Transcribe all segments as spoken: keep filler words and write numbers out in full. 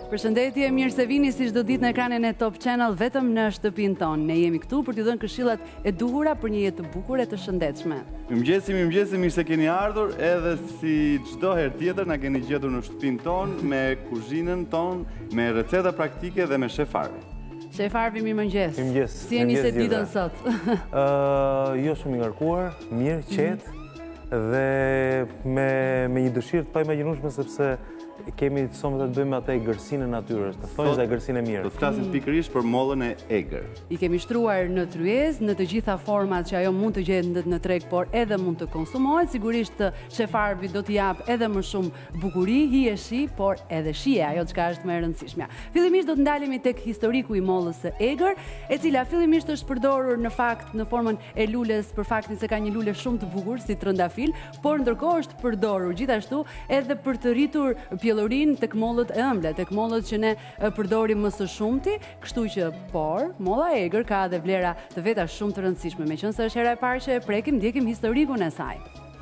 Përshëndetje, mirë se vini si çdo ditë në ekranin e Top Channel, vetëm në shtëpinë tonë. Ne jemi këtu për t'ju dhënë këshillat e duhura për një jetë të bukur e të shëndetshme. Mirëmëngjesi, mirëmëngjesi, mirë se keni ardhur, edhe si çdo herë tjetër na keni gjetur në shtëpinë tonë me kuzhinën tonë, me receta praktike dhe me shef Arvi. Shef Arvi, mirëmëngjes. Mirëmëngjes. Si jeni se ditën sot? Jo shumë i ngarkuar, mirë, qetë dhe me me një dëshirë të paimaginueshme sepse kemi të somë të bëjmë atë egërsinë e natyrës, të thonjë dhe egërsinë e mirë. Do të flasim pikërisht për mollën e egër. I kemi shtruar në tryezë, në të gjitha format që ajo mund të gjendet në treg, por edhe mund të konsumohet. Sigurisht shef Arvi do t'i jap edhe më shumë bukuri, hije shi, por edhe shije, ajo çka është më e rëndësishmja. Fillimisht do të ndalemi tek historiku i mollës së egër, e cila fillimisht është përdorur në fakt në formën e lules për faktin se ka një lule shumë të bukur si trëndafil, por ndërkohë është përdorur gjithashtu edhe për të rritur pjellorin tek mollët e ëmbla, tek mollët që ne përdorim më së shumti, kështu që por molla e egër ka edhe vlera të veta shumë të rëndësishme. Meqense është hera e parë që e prekim, ndjekim historikun e saj.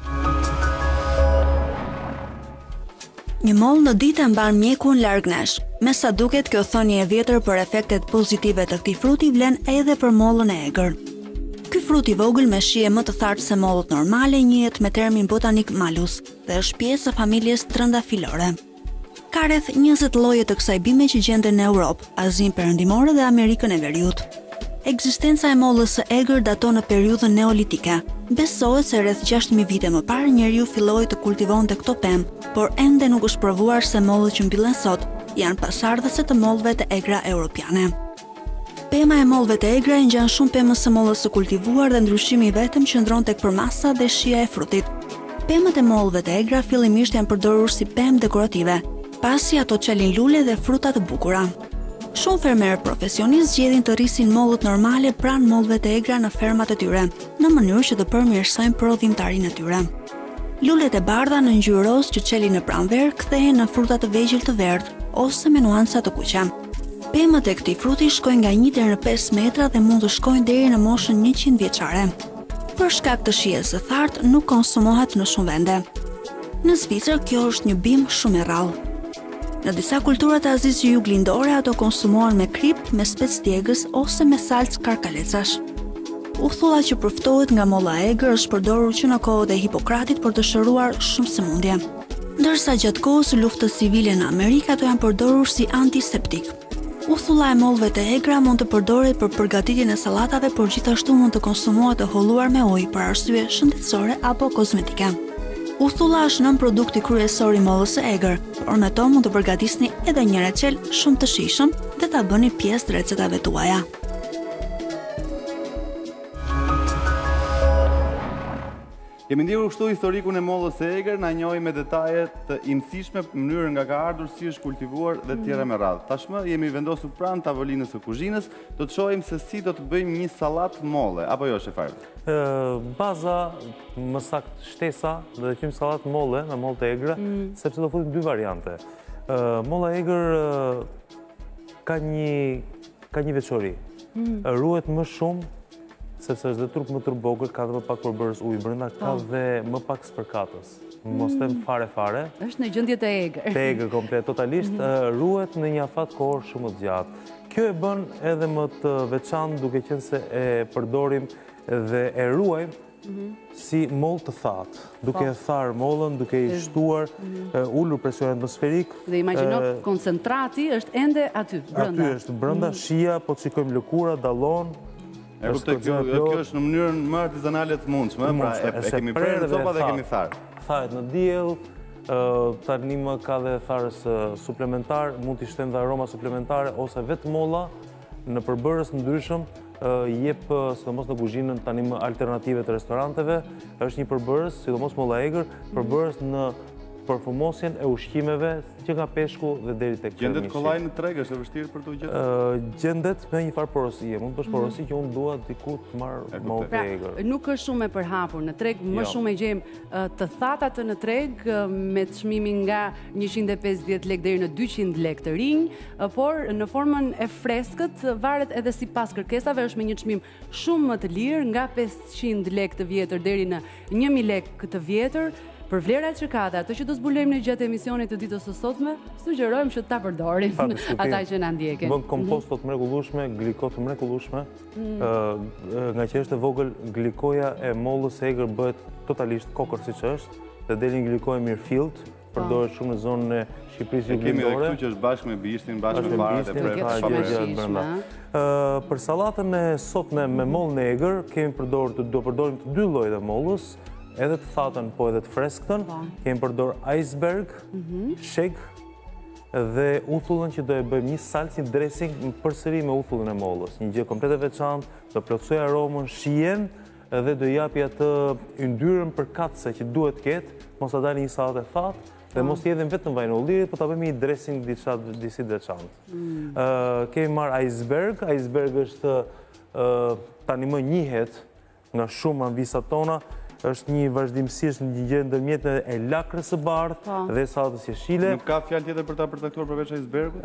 Një mollë në ditë e mban mjekun larg nesh. Me sa duket, kjo thënie e vjetër për efektet pozitive të këtij fruti vlen edhe për mollën e egër. Ky frut i vogël me shije më të thartë se mollët normale njihet me termin botanik malus dhe është pjesë e familjes trëndafilore. Ka rreth njëzet lloje të kësaj bime që gjenden në Europë, Azinë Perëndimore dhe Amerikën e Veriut. Ekzistenca e mollës së egër daton në periudhën neolitike. Besohet se rreth gjashtë mijë vite më parë njeriu filloi të kultivonte këto pemë, por ende nuk është provuar se mollët që mbillen sot janë pasardhëse të mollëve të egra europiane. Pema e mollëve të egra i ngjan shumë pemës së mollës së kultivuar dhe ndryshimi i vetëm qëndron tek përmasa dhe shija e frutit. Pemët e mollëve të egra fillimisht janë përdorur si pemë dekorative, pasi ato çalin lule dhe fruta të bukura. Shumë fermerë profesionistë zgjedhin të rrisin mollët normale pranë mollëve të egra në fermat e tyre, në mënyrë që të përmirësojnë prodhimtarinë e tyre. Lulet e bardha në ngjyrë rozë që çelin në pranver kthehen në fruta të vegjël të verdh ose me nuanca të kuqe. Pemët e këtij fruti shkojnë nga një deri në pesë metra dhe mund të shkojnë deri në moshën njëqind vjeçare. Për shkak të shijes së thartë nuk konsumohet në shumë vende. Në Zvicër kjo është një bimë shumë e rrallë. Në disa kultura të Azisë Juglindore ato konsumohen me krip, me spec djegës ose me salcë karkalecash. Uthulla që përftohet nga molla e egër është përdorur që në kohët e Hipokratit për të shëruar shumë sëmundje. Ndërsa gjatë kohës së luftës civile në Amerikë ato janë përdorur si antiseptik. Uthulla e mollëve të egra mund të përdoret për përgatitjen e sallatave, por gjithashtu mund të konsumohet të holluar me ujë për arsye shëndetësore apo kozmetike. Uthulla është nën produkti kryesor i mollës së egër, por me to mund të përgatisni edhe një recel shumë të shijshëm dhe ta bëni pjesë të recetave tuaja. Kemi ndjekur kështu historikun e mollës së egër, na njohi me detaje të imësishme mënyrën nga ka ardhur, si është kultivuar dhe tjera me radhë. Tashmë jemi vendosur pranë tavolinës së kuzhinës, do të shohim se si do të bëjmë një sallatë molle, apo jo shef Arvi? Baza, më saktë shtesa, do të quajmë sallatë molle me mollë të egra, sepse do futim dy variante. Molla e egër ka një ka një veçori. Ruhet më shumë sepse është dhe trup më turbogër, ka dhe më pak përbërës ujë brenda, ka dhe më pak spërkatës. Mos them fare fare. Është në gjendje të egër. Të egër komplet, totalisht, ruhet në një afat kohor shumë të gjatë. Kjo e bën edhe më të veçantë duke qenë se e përdorim dhe e ruajmë si mollë të thatë, duke e tharë mollën, duke i shtuar, ullur presion atmosferik. Dhe imagjino koncentrati është ende aty, brenda. Aty është brenda, shija, po të shikojmë lëkura, dallon. E kuptoj, kjo është në mënyrën më artizanale të mundshme, pra e kemi prerë në copa dhe e kemi tharë. Thahet në diell, tani më ka dhe tharës suplementar, mund t'i shtojmë dhe aroma suplementare ose vetë molla në përbërës ndryshëm, jep sidomos në kuzhinën tani më alternative të restoranteve, është një përbërës, sidomos molla e egër, përbërës në përfumosjen e ushqimeve që nga peshku dhe deri tek mishi. Gjendet kollaj në treg, është e vështirë për të gjetur? Gjendet me një farë porosie. Mund të bësh porosi që unë dua diku të marr mollë të egër. Nuk është shumë e përhapur në treg, më shumë e gjejmë të thatat në treg me çmimin nga njëqind e pesëdhjetë lekë deri në dyqind lekë të rinj, por në formën e freskët varet edhe sipas kërkesave, është me një çmim shumë më të lirë, nga pesëqind lekë të vjetër deri në një mijë lekë të vjetër. për vlerat që ka dhe ato që do zbulojmë në gjatë emisionit të ditës së sotme, sugjerojmë që ta përdorim ata që na ndjekin. Bën kompostot të mrekullueshme, glikot të mrekullueshme, nga që është e vogël, glikoja e mollës së egër bëhet totalisht kokër siç është, dhe delin glikoja mirëfillt, përdoret shumë në zonën e Shqipërisë juglindore. Kemi edhe këtu që është bashkë me bishtin, bashkë me faret e prerë. Për sallatën e sotme me mollën e egër, kemi përdorur, do përdorim të dy llojet e mollës, edhe të thatën, po edhe të freskëtën. Kemi përdor iceberg, sheg dhe uthullën që do e bëjmë një salsë, një dressing përsëri me uthullën e mollës. Një gjë komplet e veçantë, do plotësoj aromën, shijen dhe do japi atë yndyrën përkatëse që duhet të ketë, mos ta dalë një sallatë e thatë dhe mos t'i jedhim vetëm vajin ulliri, po ta bëjmë një dressing diçka disi të veçantë. Kemi marrë iceberg, iceberg është tani më njihet nga shumë anvisat tona, është një vazhdimësisht një gjë ndërmjet e lakrës së bardhë dhe sallatës jeshile. Nuk ka fjalë tjetër për ta përcaktuar përveç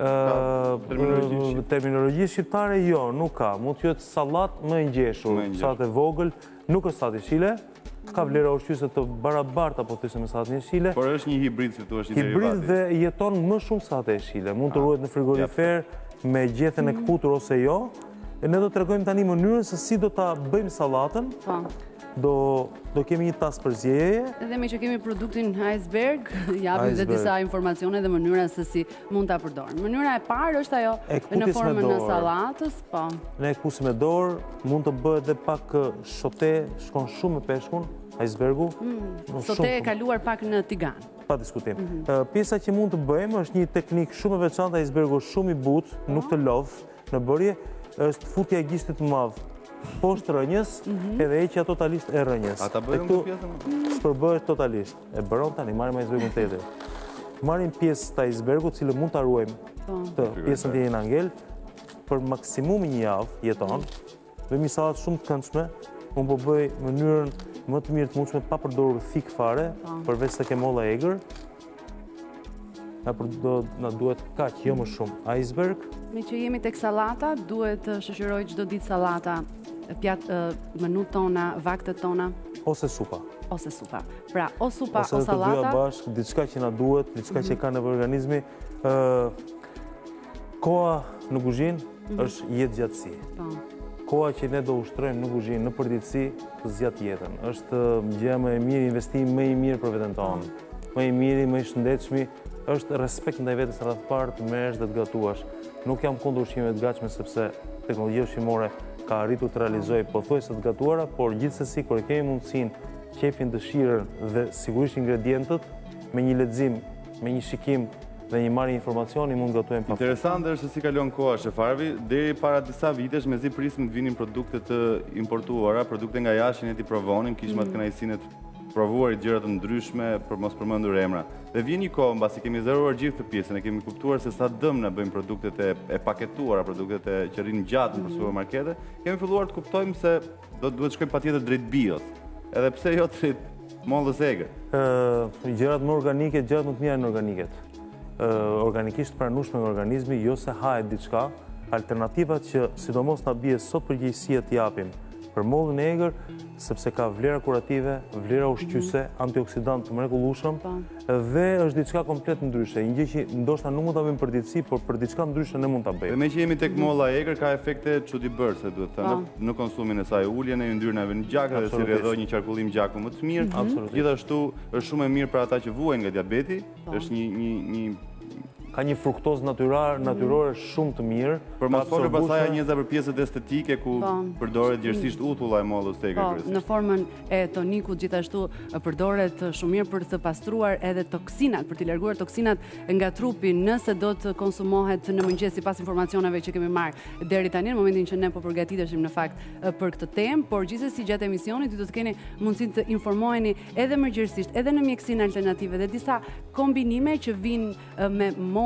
icebergut? Terminologji shqiptare jo, nuk ka. Mund të jetë sallatë më e ngjeshur, sallatë e vogël, nuk është sallatë jeshile, ka vlera ushqyese të barabarta po thjesht me sallatën jeshile. Por është një hibrid, si thua, një derivat. Hibrid dhe jeton më shumë sallatë jeshile. Mund të ruhet në frigorifer me gjethen e kputur ose jo. Ne do t'rregojmë tani mënyrën se si do ta bëjmë sallatën. Do kemi një tas për zjeje. Dhe me që kemi produktin iceberg, japim dhe disa informacione dhe mënyra se si mund ta përdormë. Mënyra e parë është ajo në formën në sallatës, po. Ne e kpusim me dorë, mund të bëhet edhe pak shote, shkon shumë me peshkun, icebergu. Shote e kaluar pak në tigan. Pa diskutim. Pjesa që mund të bëjmë është një teknik shumë e veçantë, icebergu shumë i butë, nuk të lodh në bërje, është futja e gishtit të madh poshtë rënjës edhe heqja totalisht e rënjës. A ta bëjmë këtë pjesën? Shpërbëhet totalisht. E bëron tani, marrim icebergun tjetër. Marrim pjesë të icebergut, cilën mund ta ruajmë të pjesën tjetër në angel, për maksimum një javë jeton. Bëjmë një sallatë shumë të këndshme. Unë po bëj mënyrën më të mirë të mundshme pa përdorur thik fare, përveç se ke molla egër. Na duhet kaq, jo më shumë iceberg. Me që jemi tek sallata, duhet të shoqëroj çdo ditë sallata, pjatë menut tona, vaktet tona. Ose supa. Ose supa. Pra, o supa, o sallata. Ose të dyja bashkë, diçka që na duhet, diçka që ka nevojë organizmi. Koha në kuzhinë është jetë gjatësi. Koha që ne do ushtrojmë në kuzhinë, në përditësi, të zgjat jetën. Është gjë më e mirë, investim më i mirë për veten tonë. Më i miri, më i shëndetshmi, është respekt ndaj vetes rreth parë të merresh dhe të gatuash. Nuk jam kundër ushqimeve të gatshme sepse teknologjia ushqimore ka arritur të realizojë pothuajse të gatuara, por gjithsesi kur kemi mundësinë, qefin, dëshirën dhe sigurisht ingredientët, me një lexim, me një shikim dhe një marrje informacioni mund gatojmë pa. Interesante është se si kalon koha, shefarvi, deri para disa vitesh mezi prismë të vinin produkte të importuara, produkte nga jashtë ne ti provonin, kishim atë kënaqësinë të provuar gjëra të ndryshme për mos përmendur emra. Dhe vjen një kohë mbasi kemi zëruar gjithë këtë pjesën, ne kemi kuptuar se sa dëm na bëjnë produktet e paketuara, produktet që rrinë gjatë në supermarkete, kemi filluar të kuptojmë se do duhet shkojmë patjetër drejt bios. Edhe pse jo drejt mollës egër. Gjërat më organike, gjërat më të mira në organiket. Organikisht pranueshme nga organizmi, jo se hahet diçka. Alternativat që sidomos na bie sot përgjegjësia të japim për mollën e egër, sepse ka vlera kurative, vlera ushqyese, antioksidant të mrekullueshëm dhe është diçka komplet ndryshe. Një gjë që ndoshta nuk mund ta bëjmë për ditësi, por për diçka ndryshe ne mund ta bëjmë. Dhe me që jemi tek molla e egër ka efekte çuditëbërëse, duhet të thënë, në konsumin e saj, uljen e yndyrnave në gjak dhe si rrjedhoi një qarkullim gjaku më të mirë. Gjithashtu është shumë e mirë për ata që vuajnë nga diabeti, është një një një ka një fruktozë natyrore shumë të mirë. Për mos folur pastaj njëza për pjesët estetike ku përdoret gjithsesi uthulla e mollës së egër. Në formën e tonikut gjithashtu përdoret shumë mirë për të pastruar edhe toksinat, për të larguar toksinat nga trupi nëse do të konsumohet në mëngjes sipas informacioneve që kemi marrë deri tani në momentin që ne po përgatiteshim në fakt për këtë temë, por gjithsesi gjatë emisionit ju do të keni mundësinë të informoheni edhe mëngjesisht, edhe në mjekësinë alternative dhe disa kombinime që vijnë me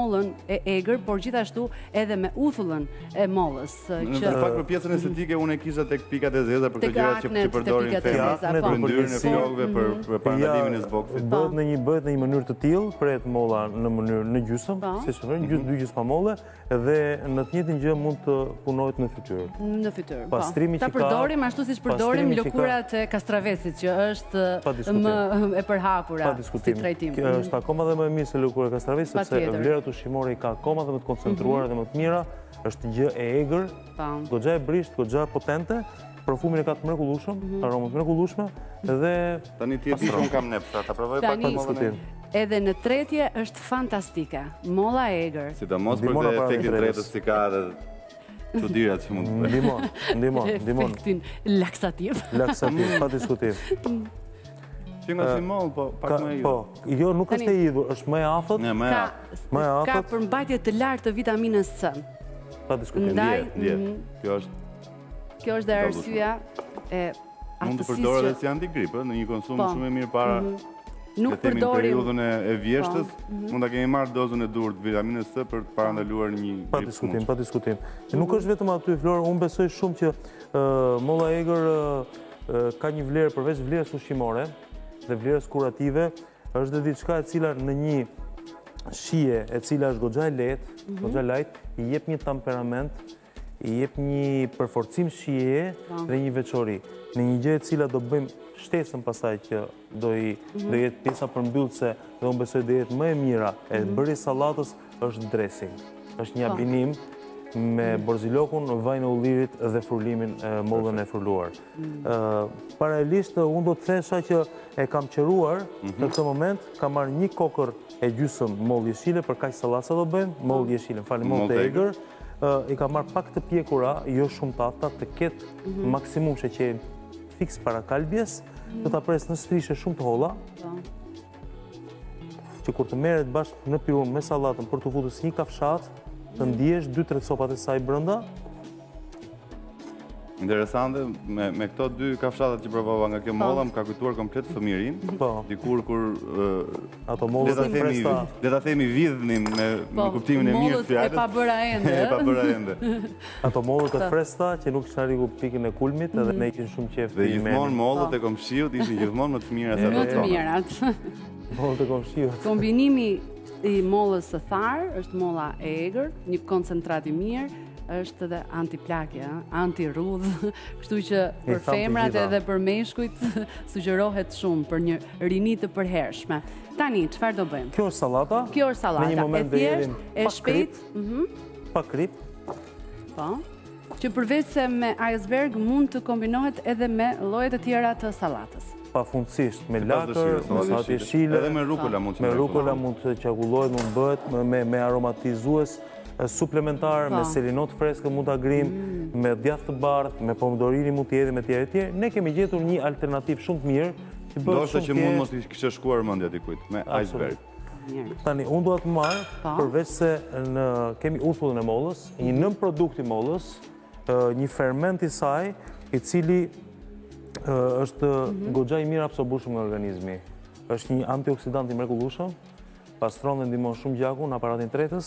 mollën e egër, por gjithashtu edhe me uthullën e mollës. Në fakt për pjesën estetike unë e kisha tek pikat e zeza për këto gjëra që që përdorin femrat për ndyrjen e flokëve, për parandalimin e zboksit. Bëhet në një bëhet në një mënyrë të tillë, pret molla në mënyrë në gjysmë, siç thonë, gjysmë dy gjysma molle dhe në të njëjtin gjë mund të punohet në fytyrë. Në fytyrë. Pastrimi që ta përdorim ashtu siç përdorim lëkurat e kastravesit që është më e përhapura si trajtim. Kjo është akoma dhe më e mirë se lëkura e kastravesit sepse vlerat ushqimore i ka akoma dhe më të koncentruara dhe më të mira. Është gjë e egër, goxha e brisht, goxha potente, profumin e ka të mrekullueshëm, aromën të mrekullueshme dhe tani ti e di që unë kam nep, ta provoj pak pa diskutim. Edhe në tretje është fantastike, molla e egër. Sidomos për këtë efektin tretës si ka edhe çudirat që mund të bëjë. Ndihmon, ndihmon, ndihmon. Efektin laksativ. Laksativ, pa diskutim. Që si mollë, po pak më e idhur. Po, jo, nuk është e idhur, është më e afët. Më e afët. Më e afët. Ka përmbajtje të lartë të vitaminës C. Pa diskutim. Ndje, kjo është Kjo është dhe arsyeja e atësisë. Mund të përdoret si antigrip, në një konsum shumë e mirë para nuk përdorim në periudhën e vjeshtës, Po. mund ta kemi marrë dozën e dur të vitaminës C për të parandaluar një Pa grip diskutim, smuç. pa diskutim. Nuk është vetëm aty, Flora, unë besoj shumë që molla e egër ka një vlerë përveç vlerës ushqimore dhe vlerës kurative, është dhe diçka e cila në një shije e cila është goxha e lehtë, goxha light, i jep një temperament, i jep një përforcim shijeje dhe një veçori. Në një gjë e cila do bëjmë shtesën pastaj që do i do jetë pjesa përmbyllëse dhe unë besoj do jetë më e mira e bërjes sallatës është dressing. Është një abinim me borzilokun, vajin e ullirit dhe frullimin mollën e fruluar. Paralelisht unë do të thesha që e kam qëruar në këtë moment, kam marrë një kokër e gjysëm mollë jeshile për kaq sallaca do bëjmë, mollë jeshile, falem mollë të egër. I ka marrë pak të pjekura, jo shumë të afta, të ketë maksimum sheqerin fiks para kalbjes, do ta pres në strishe shumë të holla, që kur të merret bashkë në pirun me sallatën për të futur si një kafshat, të ndihesh dy tre copat e saj brenda. Interesante, me, me këto dy kafshatat që provova nga kjo molla, më ka kujtuar komplet fëmirin. Po. Dikur kur ato mollët e freskëta, le ta themi vidhnim me, me kuptimin e mirë të fjalës. E pa bëra ende. E pa bëra ende. Ato mollët e freskëta që nuk kishin arritur pikën e kulmit edhe ne kishin shumë qejf. Dhe gjithmonë mollët e komshiut ishin gjithmonë më të mira se ato. Më të mirat. Mollët e komshiut. Kombinimi i mollës së tharë është molla e egër, një koncentrat i mirë, është edhe antiplakje, anti-rudh, kështu që për femrat edhe për meshkujt sugjerohet shumë për një rini të përhershme. Tani, çfarë do bëjmë? Kjo është sallata. Kjo është sallata. Në një moment e do thjesht, jelim e shpejt, pa krip. Po. Që përveç se me iceberg mund të kombinohet edhe me lloje të tjera të sallatës. Pafundësisht, me lakër, me sallatë jeshile, edhe me rukola mund të me rukola mund të qarkullohet, mund bëhet me me aromatizues suplementar, me selinot freskë mund të agrim, me djathë të bardhë, me pomodorini mund të jetë me tjerë e tjerë. Ne kemi gjetur një alternativ shumë të mirë, që bëhet shumë që mund mos i kishte shkuar mendja dikujt me iceberg. Tani, unë do të marr, përveç se në kemi uthullën e mollës, një nën produkt i mollës, një ferment i saj, i cili është goxha i mirë absorbueshëm nga organizmi. Është një antioksidant i mrekullueshëm, pastron dhe ndihmon shumë gjakun në aparatin tretës,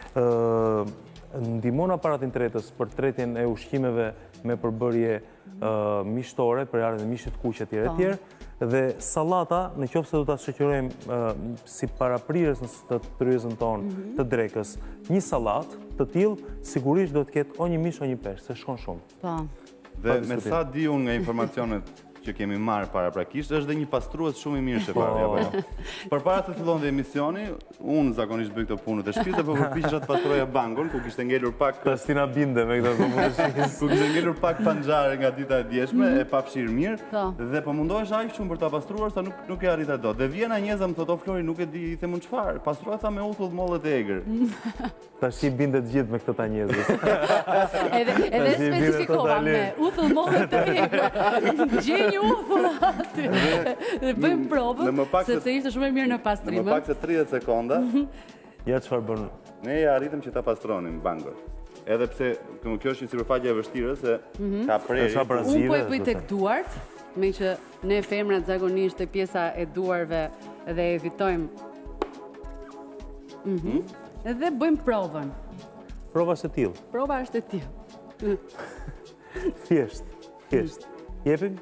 ndihmon aparatin tretës për tretjen e ushqimeve me përbërje mishtore, për ardhen e mishit kuq etj etj. Dhe sallata, në qoftë se do ta shoqërojmë si paraprirës në të tryezën tonë të drekës, një sallatë të tillë sigurisht do të ketë o një mish o një peshk, se shkon shumë. Po. Dhe me sa di unë nga informacionet që kemi marrë paraprakisht, është dhe një pastrues shumë i mirë shefarja. Përpara se fillon dhe emisioni, unë zakonisht bëj këto punët e shtëpisë, por përpiqesha të pastroja bangon, ku kishte ngelur pak Tastina binde me këto punë të shtëpisë. Ku kishte ngelur pak panxhare nga dita e djeshme, e papshir mirë, dhe po mundohesha aq shumë për ta pastruar sa nuk nuk e arrita dot. Dhe vjen Anjeza më thotë, "O Flori, nuk e di, i them unë çfarë? Pastruaj tha me uthull mollët e egër." Tash i bindet gjithë me këtë Anjezës. Edhe edhe specifikova me uthull mollët e egër. Uthull aty. Dhe bëjmë provën, sepse ishte shumë e mirë në pastrim. Në më pak se tridhjetë sekonda. Ja çfarë bën? Ne ja arritëm që ta pastronim bangot. Edhe pse kjo është një sipërfaqe e vështirë se ka prerje. Unë po e bëj tek duart, me që ne femrat zakonisht te pjesa e duarve dhe evitojmë. Dhe bëjmë provën. Prova është e tillë. Prova është e tillë. Thjesht, thjesht. Jepim?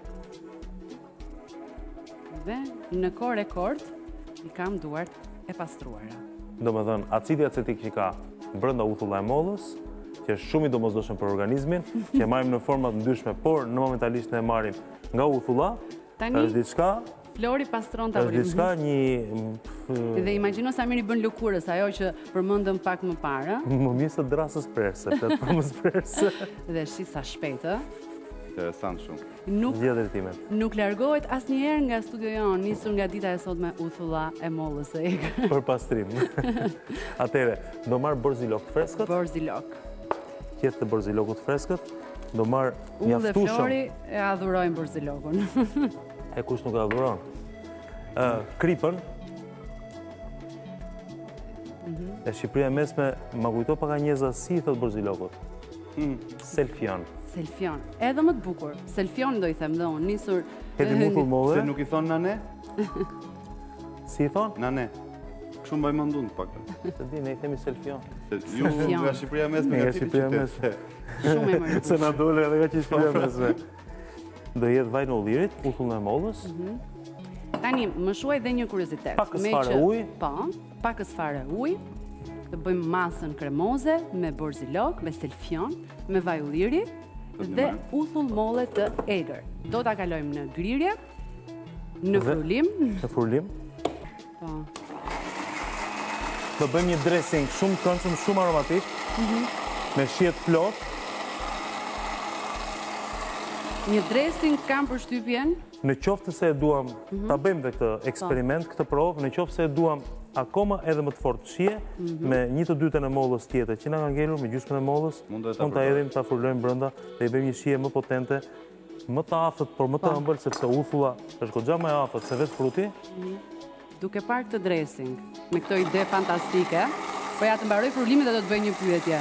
Dhe në kohë rekord i kam duart e pastruara. Do më dhënë, acidi acetik që ka brënda uthulla e mollës, që është shumë i domosdoshëm për organizmin, që e marrim në format ndryshme, por në momentalisht ne e marrim nga uthulla, Tani, është diçka, Flori pastron është tavolinë. diçka një Dhe imagjino sa mirë i bën lëkurës, ajo që përmendëm pak më parë. më mirë se drasës perse, flet për mos perse. Dhe shi sa shpejt, ë. Interesant shumë. Nuk Gjithë drejtimet. nuk largohet asnjëherë nga studio jon, nisur nga dita e sotme uthulla e mollës së egër. Për pastrim. Atere, do marrë borzilok të freskët, Borzilok. tjetë të borzilokut të freskët, do marrë Unë dhe mjaftueshëm. Flori e adhurojmë borzilokun. E kush nuk e adhuron. Ë, kripën. E Shqipëria e mesme ma kujto paka njeza si i thot borzilokut. Selfion. Selfion. Edhe më të bukur. Selfion do i them dhe unë, nisur... Keti muthull Se molle, nuk i thonë nane? si i thon? Nane. Kështu mbaj mendun të pak. Se di, ne i themi selfion. Se ju Selfion. nga Shqipëria mesme, Nga nga cili Shqipëria qytet? mesme. Shumë e mërë. Se na dole edhe nga që Shqipëria e mesme. Do jetë vaj në ullirit, uthull e mollës, Tani, më shuaj dhe një kuriozitet. Pakës Me fare që- ujë. Po, pakës fare ujë. Të bëjmë masën kremoze me borzilok, me selfion, me vaj ulliri dhe uthull molle të egër. Do ta kalojmë në grirje, në Dhe- frulim. në furlim. Po. Do bëjmë një dressing shumë këndshëm, shumë aromatik, me shiet plot, Një dressing kam përshtypjen, në qoftë se e duam, ta bëjmë dhe këtë eksperiment, këtë provë, në qoftë se e duam akoma edhe më të fortë shije, me një të dytën e mollës tjetër që na ka ngelur, me gjysmën e mollës, Mund dhe ta mund ta edhim, ta furlojmë brenda dhe i bëjmë një shije më potente, më të afët, por më të ëmbël, sepse uthulla është goxha më e afët se vetë fruti. duke parë këtë dressing, me këto ide fantastike, po ja të mbaroj frulimin dhe do të bëj një pyetje.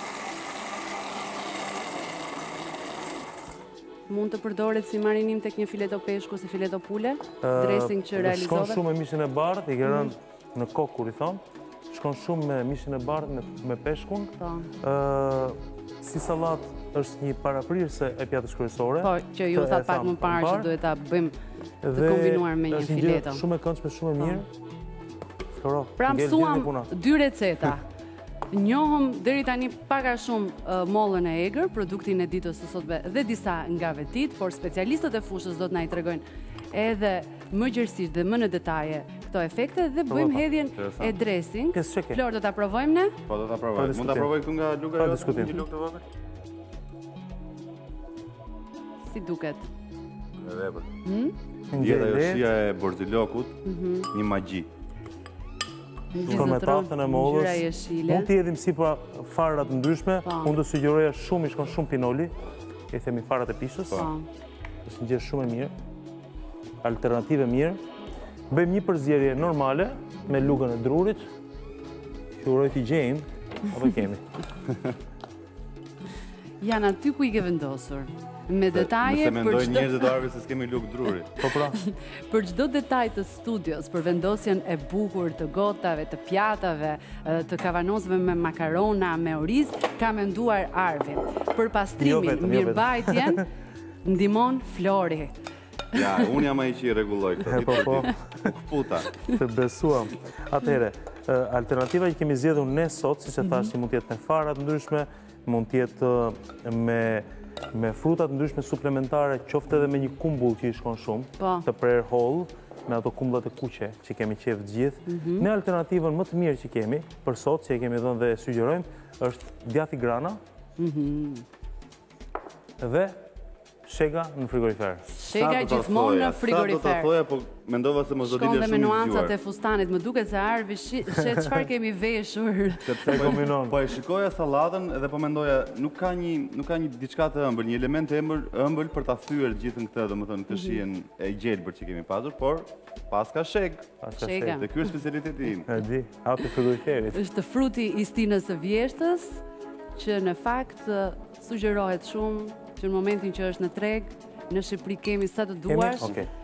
Mund të përdoret si marinim tek një fileto peshku si fileto pule? Dressing që Shkon realizohet? shumë me mishin e bardhë, i ke rënë në kokë kur i thon. Shkon shumë me mishin e bardhë me, me peshkun. Po. Ë, si sallat është një paraprirëse e pjatës kryesore. Po, që ju Të e tha pak tham më parë që duhet ta bëjmë të Dhe kombinuar me një është gjë fileto. Shumë e këndshme, shumë e mirë. Floro, Pra ngel mësuam gjithë puna. dy receta. Njohëm deri tani paka shumë uh, mollën e egër, produktin e ditës së sotme dhe disa nga vetit, por specialistët e fushës do të na i tregojnë edhe më gjerësisht dhe më në detaje këto efekte dhe bëjmë pa. hedhjen Interesant. e dressing. Kes çeke. Flor, do ta provojmë ne? Po do ta Pa provoj. Mund ta diskutim. provoj këtu nga luka Pa jote? diskutim. Një lukë të vogël? Si duket? E vepër. Ngjel Gjithë ajo lehtë, shija e borzilokut, një magji. shkon me taftën e mollës. Ngjyra jeshile. Mund t'i hedhim si pa farat ndryshme. Po. Unë do sugjeroja shumë, i shkon shumë pinoli. I themi farat e pishës. Po. Është një gjë shumë e mirë. Alternativë e mirë. Bëjmë një përzierje normale me lugën e drurit. Që uroj t'i gjejmë, apo kemi. Janë aty ku i ke vendosur. Me detaje Nëse për mendoj çdo njerëzit e arve se s'kemi lukë druri. Po pra, për çdo detaj të studios, për vendosjen e bukur të gotave, të pjatave, e, të kavanozëve me makarona, me oriz, ka menduar Arvi. Për Jo pastrimin, vetëm, jo mirëmbajtjen, ndihmon Flori. Ja, unë jam ai që i rregulloj këtë. po po, U kputa. të besuam. Atëhere, ë, alternativa që kemi zgjedhur ne sot, siç e thash, që mund të jetë me fara të ndryshme, mund të jetë ë, me me fruta të ndryshme suplementare, qoftë edhe me një kumbull që i shkon shumë, Po. të prerë holl, me ato kumbullat e kuqe që kemi qef të gjithë. Ne alternativën më të mirë që kemi për sot, që e kemi dhënë dhe e sugjerojmë, është djathi grana dhe shega në frigorifer. Shega gjithmonë në Sa do ta frigorifer. thoja, po mendova se mos do Shkon dilje dhe me shumë i nuancat e zgjuar. fustanit, më duket se Arvi shi- shet çfarë kemi veshur. Sepse E po- kombinon. Po e shikoja sallatën edhe po mendoja, nuk ka një nuk ka një diçka të ëmbël, një element të ëmbël, ëmbël për ta thyer gjithën këtë, domethënë këtë shijen e gjelbër që kemi pasur, por pas ka sheg. Pas ka Shega. shega. Dhe ky është specialiteti im. E di, hapë të frigoriferit. Është fruti i stinës së vjeshtës, që në fakt ë, sugjerohet shumë që në momentin që është në treg, në Shqipëri kemi sa të Kemi? duash, Okej.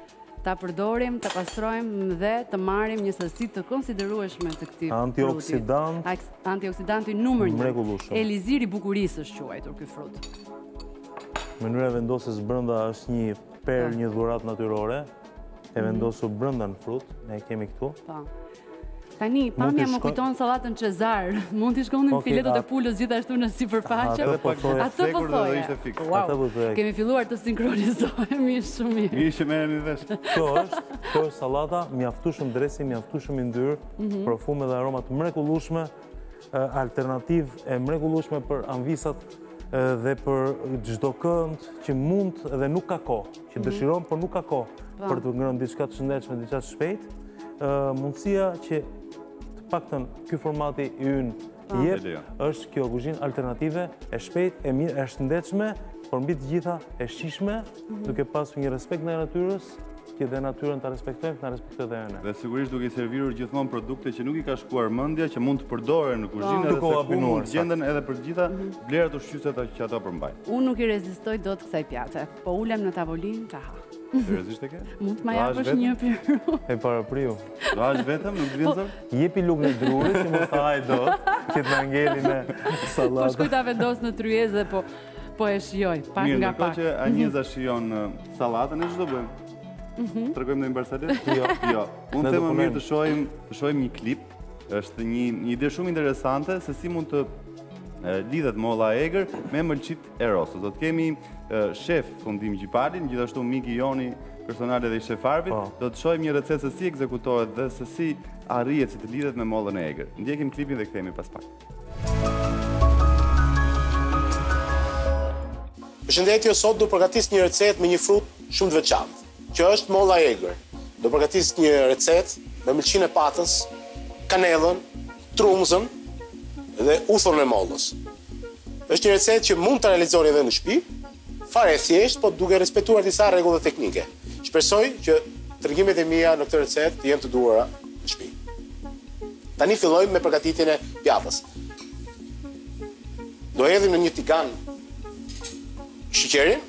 ta përdorim, ta pastrojmë dhe të marrim një sasi të konsiderueshme të këtij fruti. Antioksidant. Antioksidanti numër një. Mrekullueshëm. Eliziri bukurisë është quajtur ky frut. Mënyra e vendosjes brenda është një per, një dhuratë natyrore, e vendosur brenda në frut, ne e kemi këtu. Po. Tani, pamja më kujton sallatën Cezar. Mund t'i shkonin filetot e pulës gjithashtu në sipërfaqe? Atë po thoja. Atë po thoja. Wow. Kemi filluar të sinkronizohemi shumë mirë. Mirë që merremi vesh. Kjo është, kjo është sallata, mjaftueshëm dresi, mjaftueshëm yndyrë, profume dhe aroma të mrekullueshme, alternativë e mrekullueshme për anvisat dhe për çdo kënd që mund dhe nuk ka kohë, që dëshiron por nuk ka kohë për të ngrënë diçka të shëndetshme, diçka të shpejtë. Mundësia që të paktën ky formati i ynë jep është kjo kuzhinë alternative, e shpejtë, e mirë, e shëndetshme, por mbi të gjitha e shijshme, duke pasur një respekt ndaj natyrës, që dhe natyrën ta respektojmë, ta respektojë edhe ne. Dhe sigurisht duke servirur gjithmonë produkte që nuk i ka shkuar mendja, që mund të përdoren në kuzhinë edhe se ku mund gjenden edhe për të gjitha vlerat ushqyese që ato përmbajnë. Unë nuk i rezistoj dot kësaj pjate, po ulem në tavolinë ta ha. Seriozisht e ke? Mund të ma japësh një pyru. E para priu. Do hash vetëm, nuk vjen zor? Jepi lugën e drurit që mos ta haj dot, që të na ngeli me sallatë. Po shkoj ta vendos në tryezë dhe po po e shijoj, pak nga pak. Mirë, që Anjeza shijon sallatën, ne ç'do bëjmë? Tregojmë në Barcelonë? Jo, jo. Unë them më mirë të shohim, të shohim një klip. Është një një ide shumë interesante se si mund të lidhet molla e egër me mëlçit e rosës. Do të kemi shef Fundim Gjipalin, gjithashtu miki Joni personale dhe i shefarvit. Do të shohim një recetë se si ekzekutohet dhe se si arrihet si të lidhet me mollën e egër. Ndjekim klipin dhe kthehemi pas pak. Përshëndetje, sot do përgatis një recetë me një frut shumë të veçantë, që është molla e egër. Do përgatis një recetë me mëlçin e patës, kanellën, trumzën dhe uthon e mollës. Është një recetë që mund të realizoni edhe në shtëpi, fare e thjesht, po duke respektuar disa rregulla teknike. Shpresoj që tregimet e mia në këtë recetë të jenë të duhura në shtëpi. Tani fillojmë me përgatitjen e pjatës. Do hedhim në një tigan sheqerin.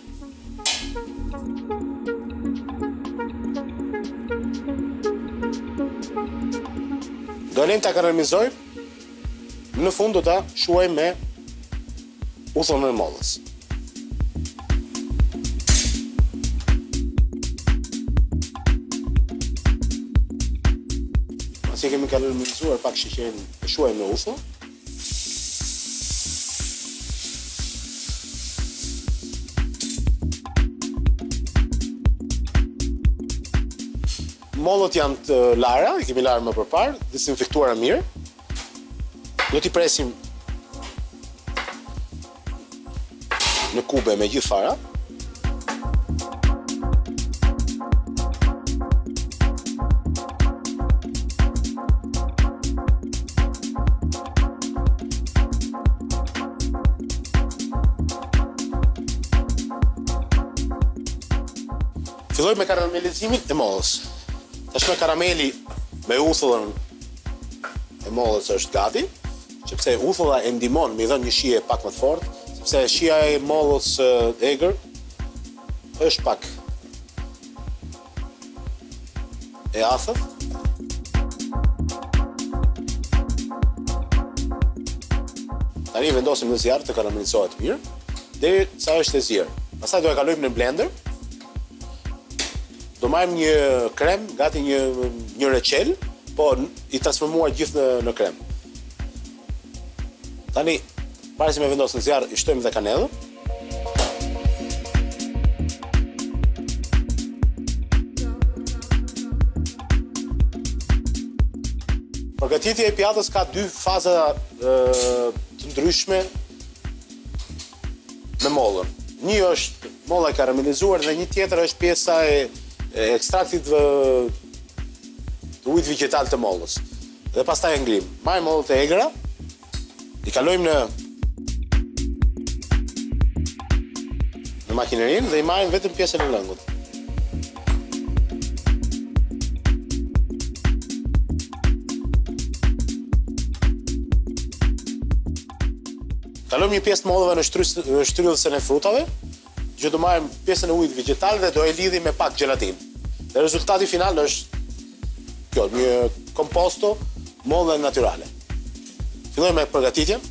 Do lejmë ta karamelizojmë. Në fund do ta shuajmë me uthonën e mollës. Pasi kemi karamelizuar pak sheqerin, e shuajmë me uthon. Mollët janë të lara, i kemi larë më përpara, dezinfektuara mirë. Do t'i presim në kube me gjithë fara. Filloj me karamelizimin e mollës. Tashmë karameli me uthullën e mollës është gati, sepse uthulla e ndihmon me dhënë një shije pak më të fortë, sepse shija e mollës egër është pak e afërt. Tani vendosim në zjarr të karamelizohet mirë, deri sa është e zjerë. Pastaj do e kalojmë në blender. Do marrim një krem, gati një një reçel, po i transformuar gjithë në, në krem. Tani, para se me vendosë në zjarë, i shtojmë dhe kanellën. Përgatitja e pjatës ka dy faza e, të ndryshme me mollën. Një është molla e karamelizuar dhe një tjetër është pjesa e, e ekstraktit të ujit vegetal të mollës. Dhe pastaj e ngrim. Marrim mollët e egra, i kalojmë në në makinerinë dhe i marrim vetëm pjesën e lëngut. Kalojmë një pjesë të mollëve në shtrydhësen e frutave, që do marrim pjesën e ujit vegetal dhe do e lidhim me pak gelatin. Dhe rezultati final është kjo, një komposto molle naturale. Fillojmë me përgatitjen.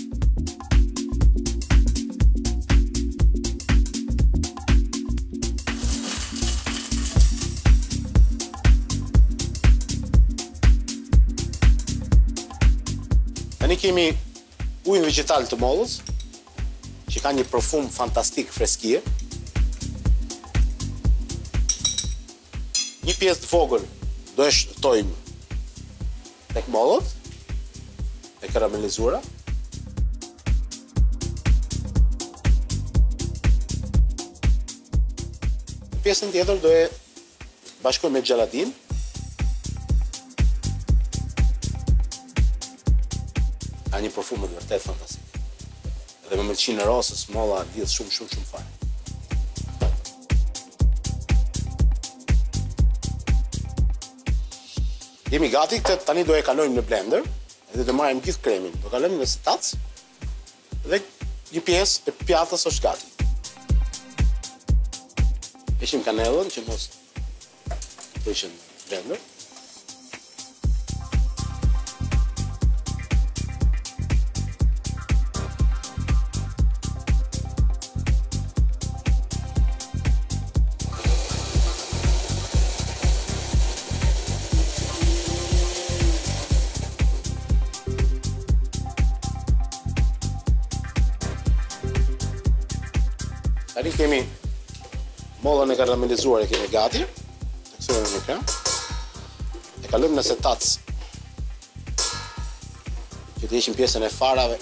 Tani kemi ujin vegetal të mollës, që ka një profum fantastik freskie. Një pjesë të vogël do e shtojmë tek mollët e karamelizuara. Pjesën tjetër do e bashkojmë me gelatin. Ka një profum të vërtet fantastik. Edhe me mëlçinë e rosës, molla lidh shumë shumë shumë fare. Jemi gati, këtë tani do e kalojmë në blender, edhe do marrim gjithë kremin. Do kalojmë në setac, dhe një pjesë e pjatës është gati. Heqim kanellën që mos prishën blender. Tani kemi mollën e karamelizuar e kemi gati. E kthejmë në krem. E kalojmë në setac. Që të heqim pjesën e farave.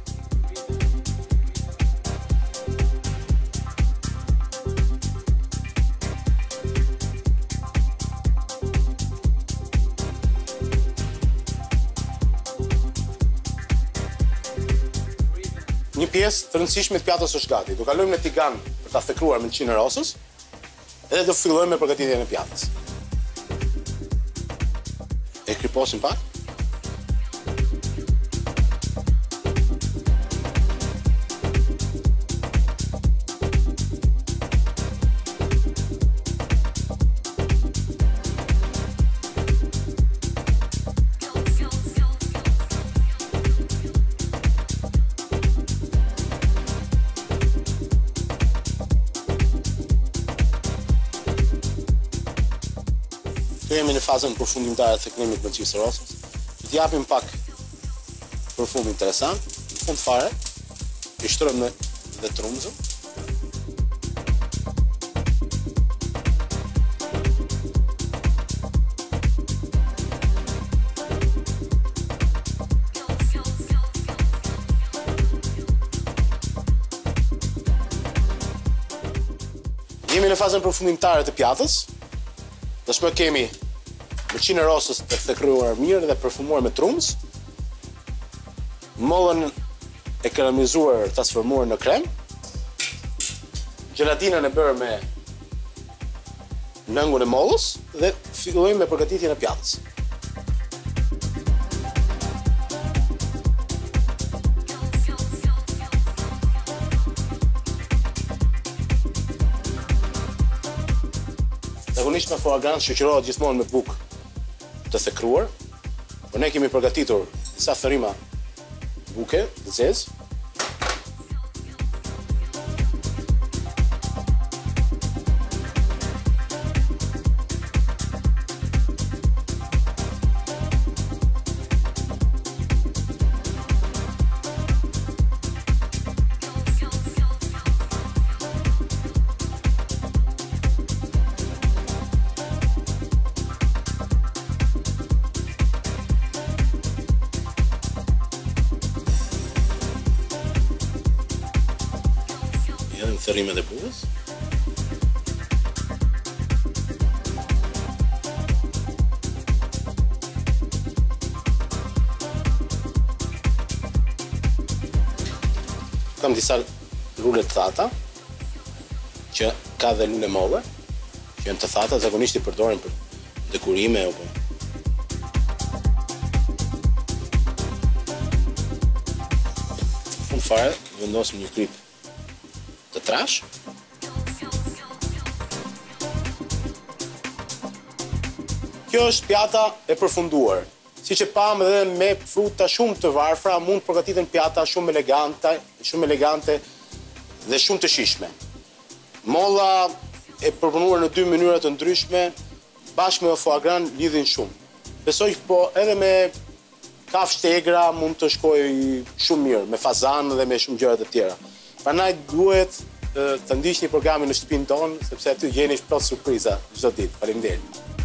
Një pjesë të rëndësishme të pjatës është gati. Do kalojmë në tigan për ta thekruar mëlçinë e rosës, edhe do fillojmë me përgatitjen e pjatës. E kriposim pak. Jemi në fazën përfundimtare të kremit me qipës së rosës. Të t'japim pak përfum interesant. Në fund fare, i shtrojmë dhe trumzën. Jemi në fazën përfundimtare të pjatës. Tashmë kemi mëlçinë e rosës të thekruar mirë dhe përfumuar me trumz, mollën e karamelizuar transformuar në krem, gelatinën e bërë me lëngun e mollës dhe fillojmë me përgatitjen e pjatës. Zakonisht me foie gras shoqërohet gjithmonë me bukë të thekruar, por ne kemi përgatitur disa thërima buke të zezë. Thërrimet e bukës. Kam disa lule të thata, që ka dhe lule molle, që janë të thata, zakonisht i përdoren për dekorime apo fund fare vendosim një krip të trash. Kjo është pjata e përfunduar. Siç e pam edhe me fruta shumë të varfra, mund të përgatiten pjata shumë elegante, shumë elegante dhe shumë të shijshme. Molla e përpunuar në dy mënyra të ndryshme, bashkë me foie gras lidhin shumë. Besoj po edhe me kafshë të egra mund të shkojë shumë mirë, me fazan dhe me shumë gjëra të tjera. Prandaj duhet të ndiqni programin në shtëpinë tonë, sepse aty gjeni plot surpriza çdo ditë. Faleminderit.